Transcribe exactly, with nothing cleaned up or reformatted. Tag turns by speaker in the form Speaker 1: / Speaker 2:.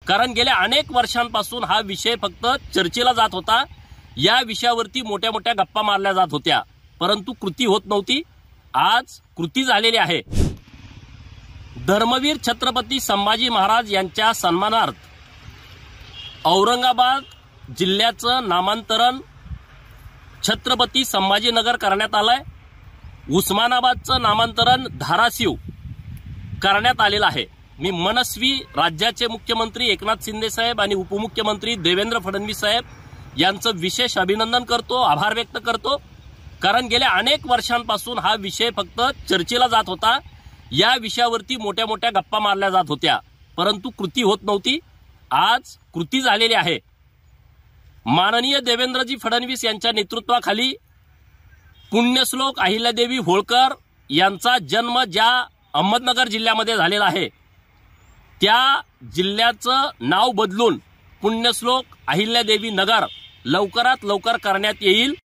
Speaker 1: कारण गेल्या अनेक वर्षांपासून हा विषय फक्त चर्चेला जात होता, या विषयावरती मोठ्या मोठ्या गप्पा मारल्या जात होत्या, परंतु कृती होत नव्हती। आज कृती झालेली आहे। धर्मवीर छत्रपती संभाजी महाराज यांच्या सन्मानार्थ औरंगाबाद जिल्ह्याचं नामांतरण छत्रपती संभाजीनगर करण्यात आलंय। उस्मानाबादचं नामांतरण धाराशिव करण्यात आलेलं आहे। मी मनस्वी राज्याचे मुख्यमंत्री एकनाथ शिंदे साहेब आणि उपमुख्यमंत्री देवेंद्र फडणवीस साहेब यांचं विशेष अभिनंदन करतो, आभार व्यक्त करतो। कारण गेल्या अनेक वर्षांपासून हा विषय फक्त चर्चेला जात होता, या विषयावरती मोठ्या मोठ्या गप्पा मारल्या जात होत्या, परंतु कृती होत नव्हती। आज कृती झालेली आहे। माननीय देवेंद्रजी फडणवीस यांच्या नेतृत्वाखाली पुण्यश्लोक अहिल्यादेवी होळकर यांचा जन्म ज्या अहमदनगर जिल्ह्यामध्ये झालेला आहे, त्या जिल्ह्याचं नाव बदलून पुण्यश्लोक अहिल्यादेवी नगर लवकरात लवकर करण्यात येईल।